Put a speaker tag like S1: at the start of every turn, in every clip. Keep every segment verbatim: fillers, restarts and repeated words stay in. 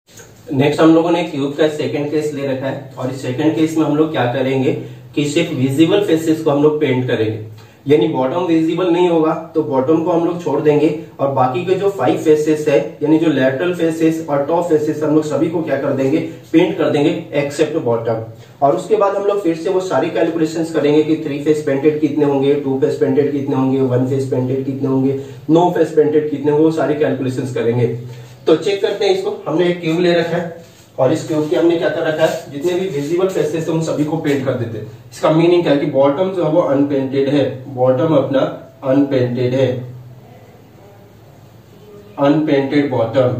S1: Next हम लोगों ने क्यूब का सेकंड केस ले रखा है और इस सेकंड केस में हम लोग क्या करेंगे कि सिर्फ विजिबल फेसेस को हम लोग पेंट करेंगे, यानी बॉटम विजिबल नहीं होगा तो बॉटम को हम लोग छोड़ देंगे और बाकी के जो फाइव फेसेस है यानी जो लैटरल फेसेस और टॉप फेसेस हम लोग सभी को क्या कर देंगे, पेंट कर देंगे एक्सेप्ट बॉटम। और उसके बाद हम लोग फिर से वो सारी कैलकुलेशंस करेंगे कि थ्री फेस पेंटेड कितने होंगे, टू फेस पेंटेड कितने होंगे, वन फेस पेंटेड कितने होंगे, नो फेस पेंटेड कितने होंगे, वो सारी कैलकुलेशंस करेंगे। तो चेक करते हैं इसको। हमने एक क्यूब ले रखा है और इस क्यूब के हमने क्या कर रखा है, जितने भी विजिबल फेसेस थे उन सभी को पेंट कर देते हैं। इसका मीनिंग क्या है कि बॉटम जो है वो अनपेंटेड है, बॉटम अपना अनपेंटेड है, अनपेंटेड बॉटम,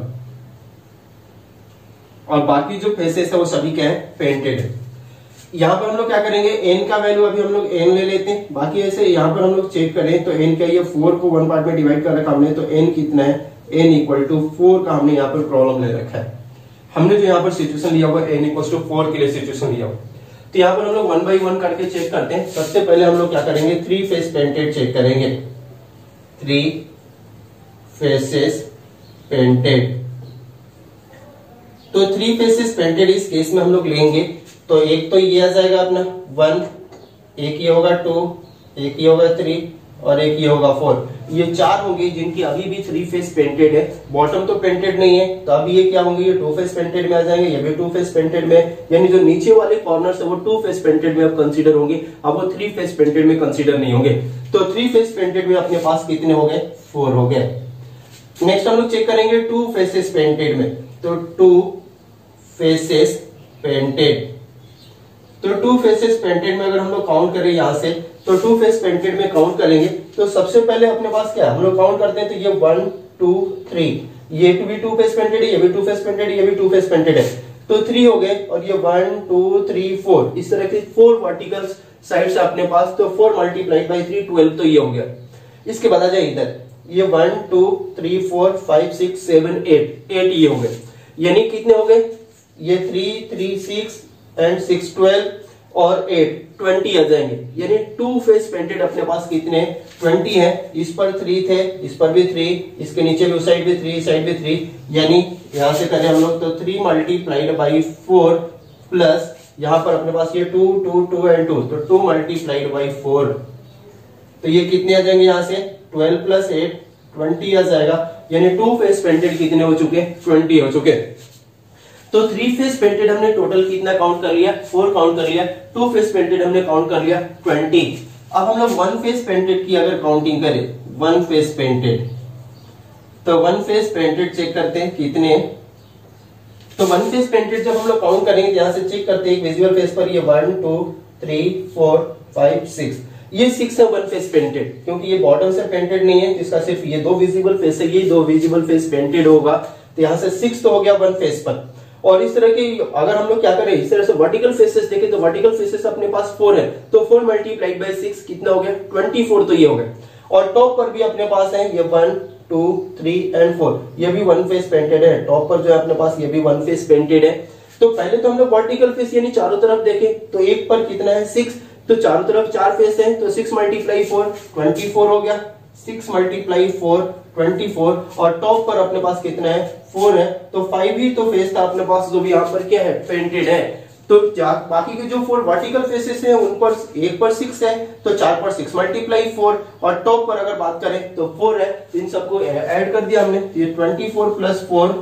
S1: और बाकी जो फेसेस है वो सभी क्या है, पेंटेड है। यहाँ पर हम लोग क्या करेंगे, एन का वैल्यू अभी हम लोग एन ले लेते हैं। बाकी ऐसे यहाँ पर हम लोग चेक करें तो एन क्या, ये फोर को वन पार्ट में डिवाइड कर रखा हमने, तो एन कितना है, एन इक्वल टू फोर का हमने यहाँ पर प्रॉब्लम ले रखा है। हमने जो यहाँ पर सिचुएशन लिया हुआ एन इक्वल टू फोर के लिए सिचुएशन लिया हुआ, तो यहाँ पर हम लोग वन बाई वन करके चेक करते हैं। सबसे पहले हम लोग क्या करेंगे, थ्री फेस पेंटेड चेक करेंगे, थ्री फेसेस पेंटेड। तो थ्री फेसेस पेंटेड इस केस में हम लोग लेंगे तो एक तो ये आ जाएगा अपना वन, एक ये होगा टू, एक ये होगा थ्री और एक ये होगा फोर। ये चार होंगे जिनकी अभी भी थ्री फेस पेंटेड है, बॉटम तो पेंटेड नहीं है, तो अभी ये क्या होंगे, ये टू फेस पेंटेड में आ जाएंगे, ये भी टू फेस पेंटेड में, यानी जो नीचे वाले कॉर्नर है वो टू फेस पेंटेड में अब कंसीडर होंगे, अब वो थ्री फेस पेंटेड में कंसीडर नहीं होंगे। तो थ्री फेस पेंटेड में अपने पास कितने हो गए, फोर हो गए। नेक्स्ट हम लोग चेक करेंगे टू फेसेस पेंटेड में, तो टू फेसेस पेंटेड, तो टू फेसेस पेंटेड में अगर हम लोग काउंट करें यहां से, तो टू फेस पेंटेड में काउंट करेंगे तो सबसे पहले अपने पास क्या है, हम लोग काउंट करते हैं तो ये वन टू थ्री, ये भी टू फेस पेंटेड है, ये भी टू फेस पेंटेड है, ये भी टू फेस पेंटेड है, तो थ्री हो गए। और ये वन टू थ्री फोर, इस तरह के फोर वर्टिकल साइड से अपने पास, तो four multiplied by three twelve, तो ये हो गया। इसके बाद आ जाए इधर, ये one two three four five six seven eight, eight ये हो गए, यानी कितने हो गए, ये three three six and six twelve और एट ट्वेंटी आ जाएंगे, यानी टू फेस पेंटेड अपने पास कितने, ट्वेंटी है। इस पर थ्री थे, इस पर भी थ्री, इसके नीचे भी उस साइड भी थ्री, इस साइड भी थ्री, यानी यहां से करें हम लोग तो three multiplied by four plus यहां पर अपने पास ये two two two and two, तो टू मल्टीप्लाइड बाई फोर, तो ये कितने आ जाएंगे यहाँ से, ट्वेल्व प्लस एट ट्वेंटी आ जाएगा, यानी टू फेस पेंटेड कितने हो चुके, ट्वेंटी हो चुके। तो थ्री फेस पेंटेड हमने टोटल कितना काउंट कर लिया, फोर काउंट कर लिया, टू फेस पेंटेड हमने काउंट कर लिया ट्वेंटी। अब हम लोग वन फेस पेंटेड की अगर काउंटिंग करें, वन फेस पेंटेड, तो वन फेस पेंटेड चेक करते हैं कितने, तो वन फेस पेंटेड जब हम लोग काउंट करेंगे यहां से चेक करते हैं विजुअल फेस पर, ये one two three four five six, ये सिक्स है वन फेस पेंटेड, क्योंकि ये बॉटम से पेंटेड नहीं है, जिसका सिर्फ ये दो विजिबल फेस है, ये दो विजिबल फेस पेंटेड होगा, तो यहां से सिक्स तो हो गया वन फेस पर। और इस तरह की अगर हम लोग क्या करें, इस तरह से वर्टिकल फेसेस देखें तो वर्टिकल फेसेस अपने पास फोर है, तो फोर मल्टीप्लाइड बाई सिक्स कितना हो गया, ट्वेंटी फोर, तो ये हो गया। और टॉप पर भी अपने पास है ये one two three and four, ये भी वन फेस पेंटेड है, टॉप पर जो है अपने पास ये भी वन फेस पेंटेड है। तो पहले तो हम लोग वर्टिकल फेस यानी चारों तरफ देखें तो एक पर कितना है, सिक्स, तो चारों तरफ चार फेस है, तो six multiply four twenty four हो गया, six multiply four twenty four, और टॉप पर अपने पास कितना है, फोर है, तो फाइव ही तो फेस था अपने पास जो भी यहाँ पर क्या है, पेंटेड है। तो बाकी के जो फोर वर्टिकल फेसेस हैं उन पर एक पर सिक्स है, तो चार पर सिक्स मल्टीप्लाई फोर, और टॉप पर अगर बात करें तो फोर है, इन सबको ऐड कर दिया हमने, ये ट्वेंटी फोर प्लस फोर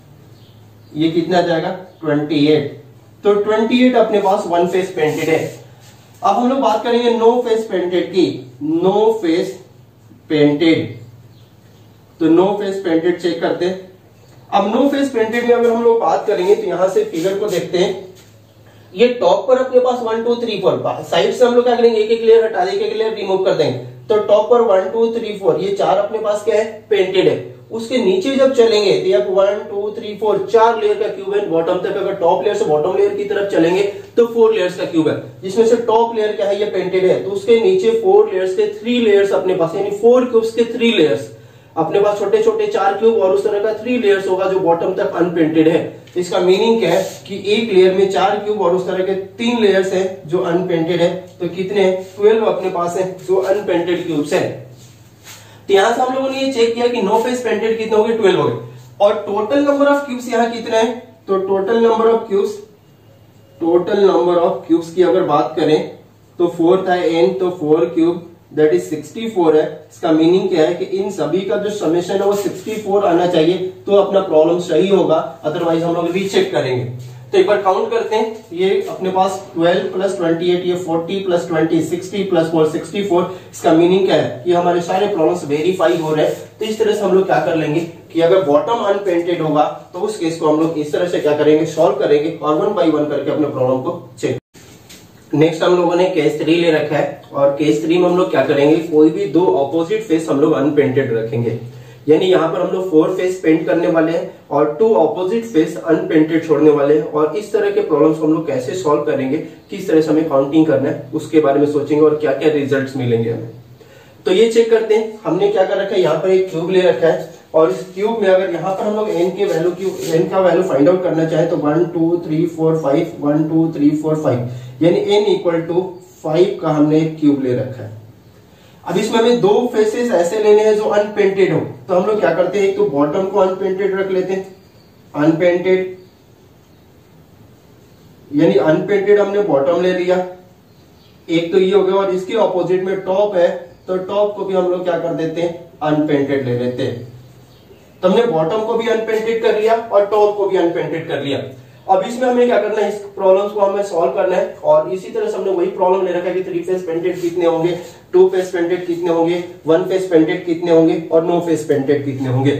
S1: ये कितना जाएगा, ट्वेंटी एट, तो ट्वेंटी एट अपने पास वन फेस पेंटेड है। अब हम लोग बात करेंगे नो फेस पेंटेड की, नो फेस पेंटेड, तो नो फेस पेंटेड चेक करते हैं। अब नो फेस पेंटेड में अगर हम लोग बात करेंगे तो यहां से फिगर को देखते हैं, ये टॉप पर अपने पास one two three four, side से हम लोग क्या करेंगे, एक एक लेयर हटा देंगे, एक एक लेयर रिमूव कर देंगे, तो टॉप पर वन टू थ्री फोर ये चार अपने पास क्या है, पेंटेड है। उसके नीचे जब चलेंगे तो ये वन टू थ्री फोर चार लेयर का क्यूब है बॉटम तक, अगर टॉप लेयर से बॉटम लेयर की तरफ चलेंगे तो फोर लेयर्स का क्यूब है, जिसमें से टॉप लेयर क्या है, ये पेंटेड है, तो उसके नीचे फोर लेयर्स के थ्री लेयर्स अपने पास, यानी फोर क्यूब्स के थ्री लेयर्स अपने पास, छोटे छोटे चार क्यूब और उस तरह का थ्री लेयर्स होगा जो बॉटम तक अनपेंटेड है। तो इसका मीनिंग क्या है कि एक लेयर में चार क्यूब और उस तरह के तीन लेयर्स हैं जो अनपेंटेड है, तो कितने, ट्वेल्व अपने पास है जो अनपेंटेड क्यूब्स है। तो यहां से हम लोगों ने ये चेक किया कि नो फेस पेंटेड कितने हो गए, ट्वेल्व हो गए, और टोटल नंबर ऑफ क्यूब्स यहाँ कितने हैं, तो total number of cubes total number of cubes की अगर बात करें तो फोर था एन, तो four cube that is sixty four है। इसका मीनिंग क्या है कि इन सभी का जो समेशन है वो सिक्सटी फोर आना चाहिए, तो अपना प्रॉब्लम सही होगा, अदरवाइज हम लोग रीचेक करेंगे। तो एक बार काउंट करते हैं, ये अपने पास ट्वेल्व प्लस ट्वेंटी एट, ये forty plus twenty sixty plus four sixty four. इसका मीनिंग क्या है कि हमारे सारे प्रॉब्लम्स वेरीफाई हो रहे हैं। तो इस तरह से हम लोग क्या कर लेंगे कि अगर बॉटम अनपेंटेड होगा तो उस केस को हम लोग इस तरह से क्या करेंगे, सॉल्व करेंगे और वन बाई वन करके अपने प्रॉब्लम को चेक। नेक्स्ट हम लोगों ने केस थ्री ले रखा है, और केस थ्री में हम लोग क्या करेंगे, कोई भी दो ऑपोजिट फेस हम लोग अनपेंटेड रखेंगे। यानी यहाँ पर हम लोग फोर फेस पेंट करने वाले हैं और टू ऑपोजिट फेस अनपेंटेड छोड़ने वाले हैं। और इस तरह के प्रॉब्लम्स को हम लोग कैसे सॉल्व करेंगे, किस तरह से हमें काउंटिंग करना है, उसके बारे में सोचेंगे और क्या क्या रिजल्ट्स मिलेंगे हमें। तो ये चेक करते हैं, हमने क्या कर रखा है, यहाँ पर एक क्यूब ले रखा है और इस क्यूब में अगर यहाँ पर हम लोग एन के वैल्यू की एन का वैल्यू फाइंड आउट करना चाहे तो one two three four five, one two three four five, यानी एन इक्वल टू फाइव का हमने एक क्यूब ले रखा है। अब इसमें हमें दो फेसेस ऐसे लेने हैं जो अनपेंटेड हो, तो हम लोग क्या करते हैं, एक तो बॉटम को अनपेंटेड रख लेते हैं, अनपेंटेड यानी अनपेंटेड हमने बॉटम ले लिया, एक तो ये हो गया, और इसके ऑपोजिट में टॉप है तो टॉप को भी हम लोग क्या कर देते हैं, अनपेंटेड ले लेते हैं। तो हमने बॉटम को भी अनपेंटेड कर लिया और टॉप को भी अनपेंटेड कर लिया। अब इसमें हमें क्या करना है, इस प्रॉब्लम्स को हमें सॉल्व करना है। और इसी तरह से हमने वही प्रॉब्लम ले रखा है कि थ्री फेस पेंटेड कितने होंगे, टू फेस पेंटेड कितने होंगे, वन फेस पेंटेड कितने होंगे और नो फेस पेंटेड कितने होंगे।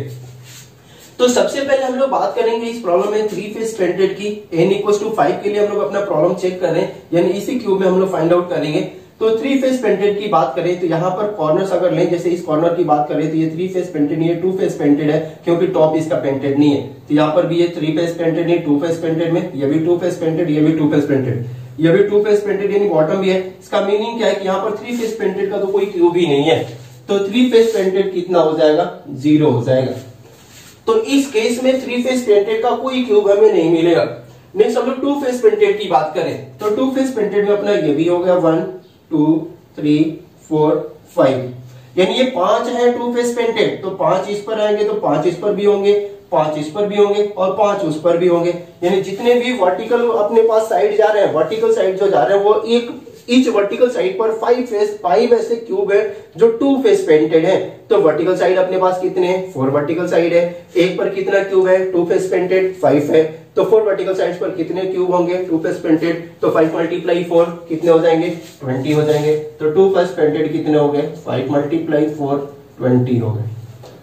S1: तो सबसे पहले हम लोग बात करेंगे इस प्रॉब्लम में थ्री फेस पेंटेड की। एन इक्वल टू फाइव के लिए हम लोग अपना प्रॉब्लम चेक कर रहे हैं, यानी इसी क्यूब में हम लोग फाइंड आउट करेंगे। तो थ्री फेस पेंटेड की बात करें तो यहाँ पर कॉर्नर्स अगर लें, जैसे इस कॉर्नर की बात करें तो ये थ्री फेस पेंटेड, ये टू फेस पेंटेड है क्योंकि टॉप इसका पेंटेड नहीं है। तो यहाँ पर भी ये थ्री फेस पेंटेड नहीं, टू फेस पेंटेड में, ये भी टू फेस पेंटेड, ये भी टू फेस पेंटेड, ये भी टू फेस पेंटेड यानी बॉटम भी है। इसका मीनिंग क्या है कि यहाँ पर थ्री फेस पेंटेड का तो कोई क्यूब ही नहीं है, तो थ्री फेस पेंटेड कितना हो जाएगा, जीरो हो जाएगा। तो इस केस में थ्री फेस पेंटेड का कोई क्यूब हमें नहीं मिलेगा। नेक्स्ट हम लोग टू फेस पेंटेड की बात करें तो टू फेस पेंटेड में अपना ये भी हो गया one two three four five, यानी ये पांच है टू फेस पेंटेड, तो पांच इस पर आएंगे तो पांच इस पर भी होंगे, पांच इस पर भी होंगे और पांच उस पर भी होंगे। यानी जितने भी वर्टिकल अपने पास साइड जा रहे हैं, वर्टिकल साइड जो जा रहे हैं वो एक ईच वर्टिकल साइड पर फाइव फेस फाइव ऐसे क्यूब है जो टू फेस पेंटेड है। तो वर्टिकल साइड अपने पास कितने हैं, फोर वर्टिकल साइड है, एक पर कितना क्यूब है, टू फेस पेंटेड फाइव है, तो फोर वर्टिकल साइड्स पर कितने क्यूब होंगे, टू फेस पेंटेड, तो फाइव मल्टीप्लाई फोर कितने हो जाएंगे, ट्वेंटी हो जाएंगे। तो टू फेस पेंटेड कितने हो गए, फाइव मल्टीप्लाई फोर ट्वेंटी हो गए।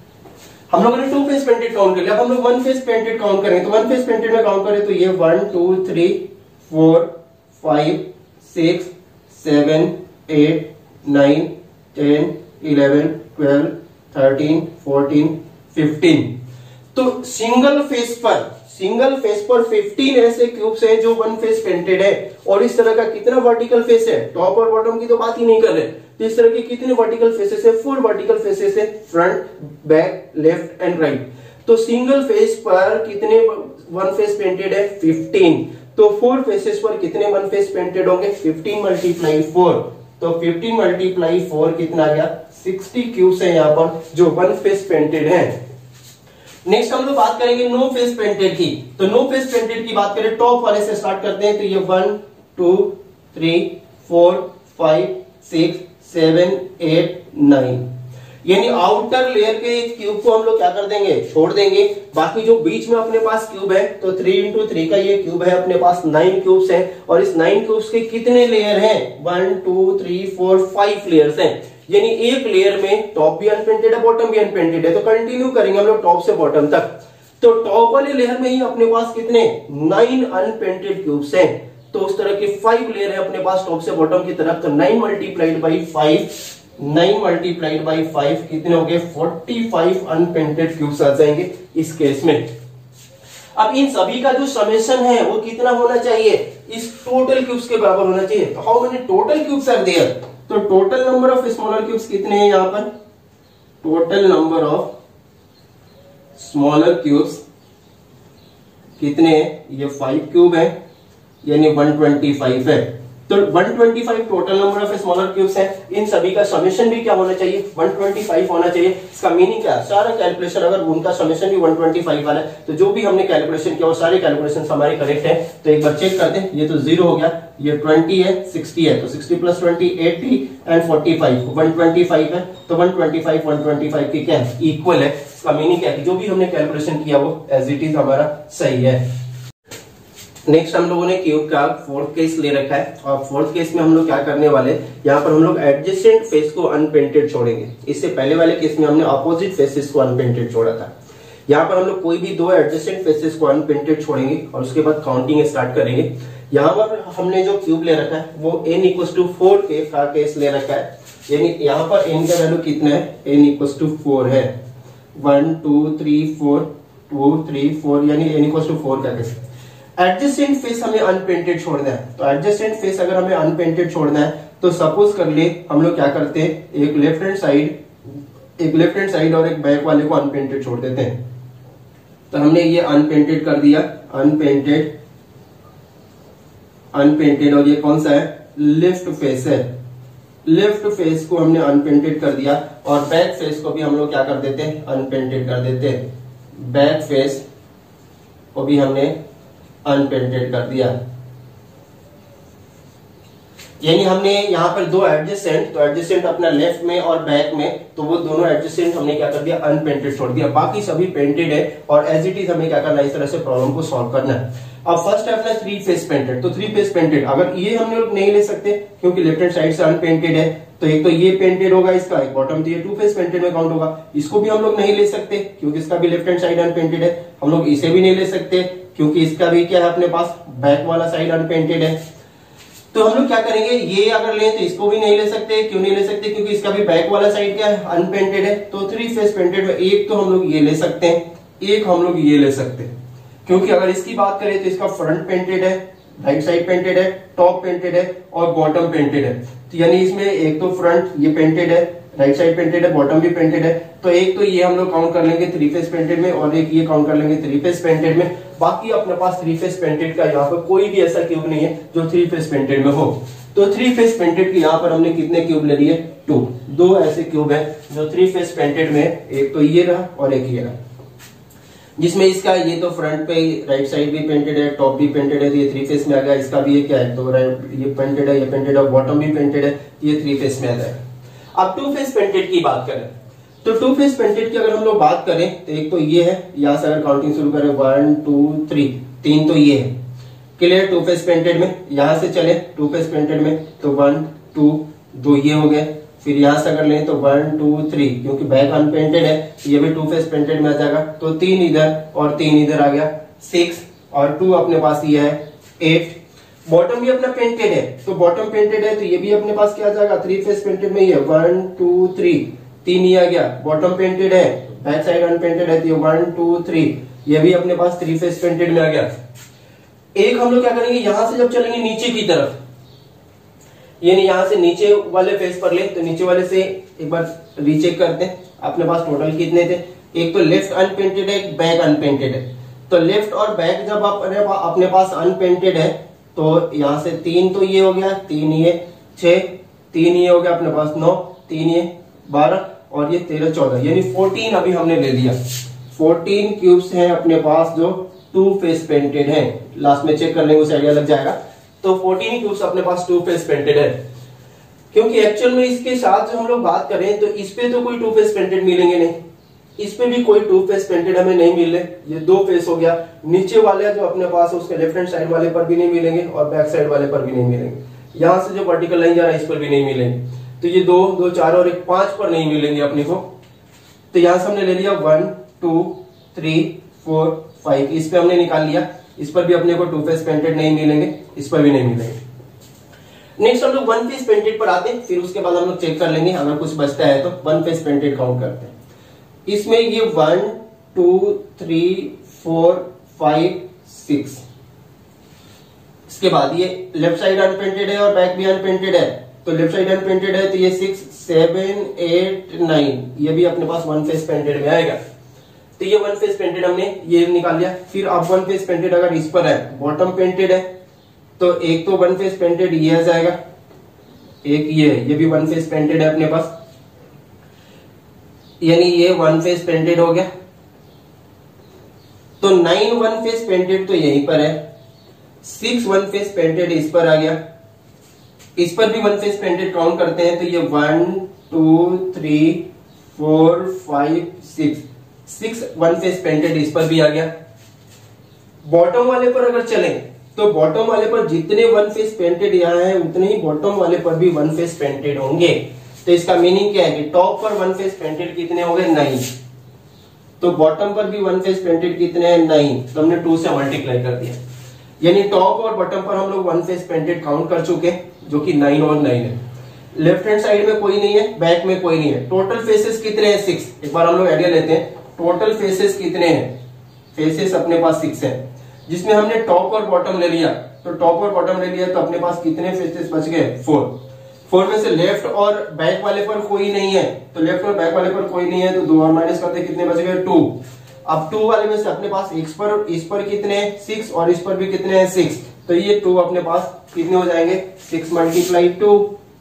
S1: हम लोगों ने टू फेस पेंटेड काउंट कर लिया। अब हम लोग वन फेस पेंटेड काउंट करें तो वन फेस पेंटेड में काउंट करें तो ये one two three four five six seven eight nine ten eleven twelve thirteen fourteen fifteen. तो सिंगल फेस पर सिंगल फेस पर फिफ्टीन ऐसे क्यूब्स हैं जो वन फेस पेंटेड है। और इस तरह का कितना वर्टिकल फेस है, टॉप और बॉटम की तो बात ही नहीं कर रहे, तो इस तरह के कितने वर्टिकल फेसेस है, फोर वर्टिकल फेसेस है, front back left and right. तो सिंगल फेस पर कितने वन फेस पेंटेड है, फिफ्टीन। तो फोर फेसेस पर कितने वन फेस पेंटेड होंगे, फिफ्टीन मल्टीप्लाई फोर, तो फिफ्टीन मल्टीप्लाई फोर कितना आ गया, सिक्सटी क्यूब्स है यहाँ पर जो वन फेस पेंटेड है। नेक्स्ट हम लोग बात करेंगे नो फेस पेंटेड की। तो नो फेस पेंटेड की बात करें, टॉप वाले से स्टार्ट करते हैं। तो ये one two three four five six seven eight nine, यानी आउटर लेयर के क्यूब को हम लोग क्या कर देंगे, छोड़ देंगे। बाकी जो बीच में अपने पास क्यूब है तो थ्री इंटू थ्री का ये क्यूब है, अपने पास नाइन क्यूब्स हैं। और इस नाइन क्यूब्स के कितने लेयर हैं, one two three four five layers हैं। यानी एक लेयर में टॉप भी अनपेंटेड है, बॉटम भी अनपेंटेड है। तो कंटिन्यू करेंगे हम लोग टॉप से बॉटम तक। तो टॉप वाले लेयर में ही अपने पास कितने, नाइन अनपेंटेड क्यूब्स हैं। तो उस तरह के फाइव लेयर है अपने पास टॉप से बॉटम की तरफ। तो nine multiplied by five, nine multiplied by five कितने हो गए, फोर्टी फाइव अनपेंटेड क्यूब्स आ जाएंगे इस केस में। अब इन सभी का जो समेशन है वो कितना होना चाहिए, इस टोटल क्यूब्स के बराबर होना चाहिए। तो how many total cubes are there, तो total number of smaller cubes कितने हैं यहां पर, total number of smaller cubes कितने हैं, ये फाइव क्यूब है यानी वन ट्वेंटी फाइव है। तो one twenty five total number of smaller cubes है, इन सभी का समेशन भी क्या होना चाहिए, वन ट्वेंटी फाइव होना चाहिए। इसका मीनिंग क्या है, सारा कैलकुलेशन अगर उनका समेशन भी वन ट्वेंटी फाइव वाला है तो जो भी हमने कैलकुलेशन किया वो सारे कैलकुलेशन हमारे करेक्ट है। तो एक बार चेक करते हैं, ये तो जीरो हो गया, ये ट्वेंटी है, सिक्सटी है, तो sixty plus twenty eighty and forty five one twenty five है, तो one twenty five one twenty five की क्या है, इक्वल है। इसका मीनिंग क्या है, जो भी हमने कैलकुलेशन किया वो एज इट इज हमारा सही है। नेक्स्ट हम लोगों ने क्यूब का फोर्थ केस ले रखा है और फोर्थ केस में हम लोग क्या करने वाले, यहाँ पर हम लोग एडजेसेंट फेस को अनपेंटेड छोड़ेंगे। इससे पहले वाले केस में हमने ऑपोजिट फेसेस को अनपेंटेड छोड़ा था। यहाँ पर हम लोग कोई भी दो एडजेसेंट फेसेस को अनपेंटेड छोड़ेंगे और उसके बाद काउंटिंग स्टार्ट करेंगे। यहाँ पर हमने जो क्यूब ले रखा है वो n इक्वल टू फोर के का केस ले रखा है, यानी यहाँ पर n का वैल्यू कितना है, n इक्वल टू फोर है, one two three four two three four यानी n इक्वल टू फोर का केस। एडजेसेंट फेस हमें अनपेंटेड छोड़ना है, तो एडजेसेंट फेस अगर हमें अनपेंटेड छोड़ना है तो सपोज कर ले हम लोग क्या करते हैं, एक लेफ्ट हैंड साइड एक लेफ्ट हैंड साइड और एक बैक वाले को अनपेंटेड छोड़ देते हैं। तो हमने ये अनपेंटेड कर दिया, अनपेंटेड अनपेंटेड और ये कौन सा है, लेफ्ट फेस है, लेफ्ट फेस को हमने अनपेंटेड कर दिया और बैक फेस को भी हम लोग क्या कर देते हैं, अनपेंटेड कर देते हैं। बैक फेस को भी हमने अनपेंटेड कर दिया, यानी हमने यहाँ पर दो एडजेसेंट, तो एडजेसेंट अपना लेफ्ट में और बैक में, तो वो दोनों एडजेसेंट हमने क्या कर दिया, अनपेंटेड छोड़ दिया, बाकी सभी पेंटेड है और एज इट इज हमें क्या करना है, इस तरह से प्रॉब्लम को सॉल्व करना है। अब फर्स्ट है अपना थ्री फेस पेंटेड, तो थ्री फेस पेंटेड अगर ये हम लोग नहीं ले सकते क्योंकि लेफ्ट हैंड साइड से अनपेंटेड है, तो एक तो ये पेंटेड होगा इसका, एक बॉटम, तो ये टू फेस पेंटेड में काउंट होगा। इसको भी हम लोग नहीं ले सकते क्योंकि इसका भी लेफ्ट हैंड साइड अनपेंटेड है, हम लोग इसे भी नहीं ले सकते क्योंकि इसका भी क्या है अपने पास, बैक वाला साइड अनपेंटेड है। तो हम लोग क्या करेंगे, ये अगर लें तो इसको भी नहीं ले सकते, क्यों नहीं ले सकते, क्योंकि इसका भी बैक वाला साइड क्या है, अनपेंटेड है। तो थ्री फेस पेंटेड में एक तो हम लोग ये ले सकते हैं, एक हम लोग ये ले सकते हैं, क्योंकि अगर इसकी बात करें तो इसका फ्रंट पेंटेड है, राइट साइड पेंटेड है, टॉप पेंटेड है और बॉटम पेंटेड है। तो यानी इसमें एक तो फ्रंट ये पेंटेड है, राइट साइड पेंटेड है, बॉटम भी पेंटेड है, तो एक तो ये हम लोग काउंट कर लेंगे थ्री फेस पेंटेड में और एक ये काउंट कर लेंगे थ्री फेस पेंटेड में। बाकी अपने पास थ्री फेस पेंटेड का यहाँ पर कोई भी ऐसा क्यूब नहीं है जो थ्री फेस पेंटेड में हो। तो थ्री फेस पेंटेड के यहाँ पर हमने कितने क्यूब ले लिए, टू, दो ऐसे क्यूब है जो थ्री फेस पेंटेड में, एक तो ये रहा और एक ये रहा, जिसमें इसका ये तो फ्रंट पे राइट साइड भी पेंटेड है, टॉप भी पेंटेड है, तो ये थ्री फेस में आ गया। इसका भी ये क्या है, तो राइट ये पेंटेड है, ये पेंटेड है, बॉटम भी पेंटेड है, ये थ्री फेस में आ जाएगा। अब टू फेस पेंटेड की बात करें तो टू फेस पेंटेड की अगर हम लोग बात करें तो एक तो ये है, यहां से अगर काउंटिंग शुरू करें वन टू थ्री, तीन तो ये है क्लियर टू फेस पेंटेड में। यहां से चले टू फेस पेंटेड में तो वन टू, दो ये हो गए, फिर यहां से अगर लें तो वन टू थ्री, क्योंकि बैक अनपेंटेड है ये भी टू फेस पेंटेड में आ जाएगा, तो तीन इधर और तीन इधर आ गया, सिक्स और टू अपने पास ये है एट। बॉटम भी अपना पेंटेड है, तो बॉटम पेंटेड है तो ये भी अपने पास क्या आ जाएगा, थ्री फेस पेंटेड में, ये वन टू थ्री, तीन ही आ गया। बॉटम पेंटेड है, बैक साइड अनपेंटेड है, तो ये वन टू थ्री, ये भी अपने पास थ्री फेस पेंटेड में आ गया। एक हम लोग क्या करेंगे, यहां से जब चलेंगे नीचे की तरफ, यानी यहां से नीचे वाले फेस पर ले, तो नीचे वाले से एक बार रीचेक करते हैं अपने पास टोटल कितने थे। एक तो लेफ्ट अनपेंटेड है, एक बैक अनपेंटेड है, तो लेफ्ट और बैक जब अपने अपने पास अनपेंटेड है तो यहां से तीन तो ये हो गया, तीन ये छह, तीन ये हो गया अपने पास नौ, तीन ये बारह और ये तेरह चौदह, यानी फोर्टीन अभी हमने ले लिया। फोर्टीन क्यूब्स हैं अपने पास जो टू फेस पेंटेड है, लास्ट में चेक कर लेंगे उसे आइडिया लग जाएगा। तो फोर्टीन क्यूब्स अपने पास टू फेस पेंटेड है, क्योंकि एक्चुअल में इसके साथ जो हम लोग बात करें तो इस पे तो कोई टू फेस पेंटेड मिलेंगे नहीं, इस पे भी कोई टू फेस पेंटेड हमें नहीं मिले, ये दो फेस हो गया। नीचे वाले जो अपने पास है उसके लेफ्ट हैंड साइड वाले पर भी नहीं मिलेंगे और बैक साइड वाले पर भी नहीं मिलेंगे, यहां से जो वर्टिकल लाइन जा रहा है इस पर भी नहीं मिलेंगे, तो ये दो दो चार और एक पांच पर नहीं मिलेंगे अपने को। तो यहां से हमने ले लिया one two three four five, इस पे हमने निकाल लिया, इस पर भी अपने को टू फेस पेंटेड नहीं मिलेंगे, इस पर भी नहीं मिलेंगे। नेक्स्ट हम लोग वन फेस पेंटेड पर आते हैं, फिर उसके बाद हम लोग चेक कर लेंगे, अगर कुछ बचता है तो वन फेस पेंटेड काउंट करते हैं। इसमें ये one two three four five six, इसके बाद ये लेफ्ट साइड अनपेंटेड है और बैक भी अनपेंटेड है, तो लेफ्ट साइड अनपेंटेड है तो ये सिक्स सेवन एट नाइन, ये भी अपने पास वन फेस पेंटेड में आएगा। तो ये वन फेस पेंटेड हमने ये निकाल लिया। फिर अब वन फेस पेंटेड अगर इस पर है, बॉटम पेंटेड है तो एक तो वन फेस पेंटेड ये आ जाएगा, एक ये ये भी वन फेस पेंटेड है अपने पास, यानी ये वन फेस पेंटेड हो गया। तो नाइन वन फेस पेंटेड तो यहीं पर है, सिक्स वन फेस पेंटेड इस पर आ गया, इस पर भी वन फेस पेंटेड काउंट करते हैं तो ये one two three four five six, six one face painted इस पर भी आ गया। बॉटम वाले पर अगर चलें तो बॉटम वाले पर जितने वन फेस पेंटेड यहाँ है उतने ही बॉटम वाले पर भी वन फेस पेंटेड होंगे। तो इसका मीनिंग क्या है कि टॉप पर वन फेस पेंटेड कितने हो गए, नाइन, तो बॉटम पर भी वन फेस पेंटेड कितने हैं, नाइन, तो हमने टू से मल्टीप्लाई कर दिया, यानी टॉप और बॉटम पर हम लोग वन फेस पेंटेड काउंट कर चुके जो कि नाइन और नाइन है। लेफ्ट हैंड साइड में कोई नहीं है, बैक में कोई नहीं है, टोटल फेसेस कितने हैं, सिक्स। एक बार हम लोग आइडिया लेते हैं, टोटल फेसेस कितने हैं, फेसेस अपने पास सिक्स है, जिसमें हमने टॉप और बॉटम ले लिया, तो टॉप और बॉटम ले लिया तो अपने पास कितने फेसेस बच गए, फोर। फोर में से लेफ्ट और बैक वाले पर कोई नहीं है, तो लेफ्ट और बैक वाले पर कोई नहीं है तो दो और माइनस करते कितने बच गए, टू। अब टू वाले में से अपने पास इस पर इस पर कितने हैं, सिक्स, और इस पर भी कितने हैं, सिक्स, तो ये टू अपने पास कितने हो जाएंगे, सिक्स मल्टीप्लाई टू,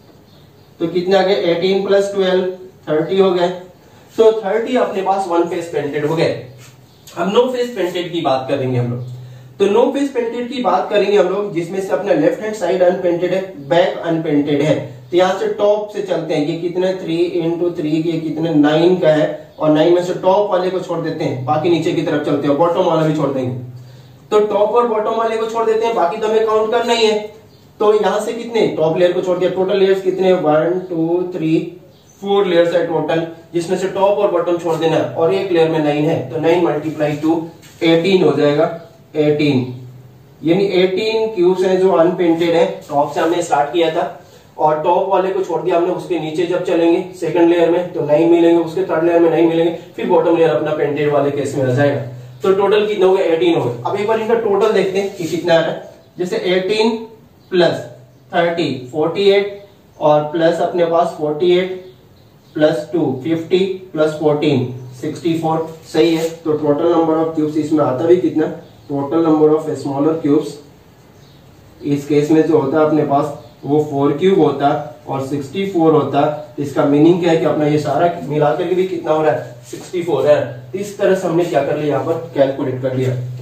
S1: तो कितने आ गए, एटीन प्लस ट्वेल्व, थर्टी हो गए। तो थर्टी अपने पास वन फेस पेंटेड हो गए। अब नो फेस पेंटेड की बात करेंगे हम लोग, तो नो फेस पेंटेड की बात करेंगे हम लोग जिसमें से अपना लेफ्ट हैंड साइड अनपेंटेड है, बैक अनपेंटेड है। तो यहां से टॉप से चलते हैं, ये कितने, थ्री इंटू थ्री, ये कितने, नाइन का है, और नाइन में से टॉप वाले को छोड़ देते हैं, बाकी नीचे की तरफ चलते हैं, बॉटम वाला भी छोड़ देंगे। तो टॉप और बॉटम वाले को छोड़ देते हैं, बाकी तो हमें काउंट करना ही है। तो यहां से कितने, टॉप लेयर को छोड़ दिया, टोटल लेयर्स कितने, one two three four layers है टोटल, जिसमें से टॉप और बॉटम छोड़ देना है, और एक लेयर में नाइन है, तो नाइन मल्टीप्लाई टू एटीन हो जाएगा, एटीन, यानी एटीन क्यूब्स हैं जो अनपेंटेड है। टॉप से हमने स्टार्ट किया था और टॉप वाले को छोड़ दिया हमने, उसके नीचे जब चलेंगे सेकंड लेयर में तो नाइन मिलेंगे, उसके थर्ड लेयर में नाइन मिलेंगे, फिर बॉटम लेयर अपना पेंटेड वाले केस में आ जाएगा। तो टोटल कितने हो गए, एटीन हो गए। अब एक बार इनका टोटल देखते हैं कि कितना आ रहा है, जैसे eighteen plus thirty forty eight, और प्लस अपने पास forty eight plus two fifty plus fourteen sixty four, सही है। तो टोटल नंबर ऑफ क्यूब्स इसमें आता भी कितना, total number of smaller cubes इस केस में जो होता है अपने पास वो फोर क्यूब होता और सिक्सटी फोर होता। इसका मीनिंग क्या है कि अपना ये सारा मिलाकर के भी कितना हो रहा है, सिक्सटी फोर है। इस तरह से हमने क्या कर लिया, यहाँ पर कैलकुलेट कर लिया।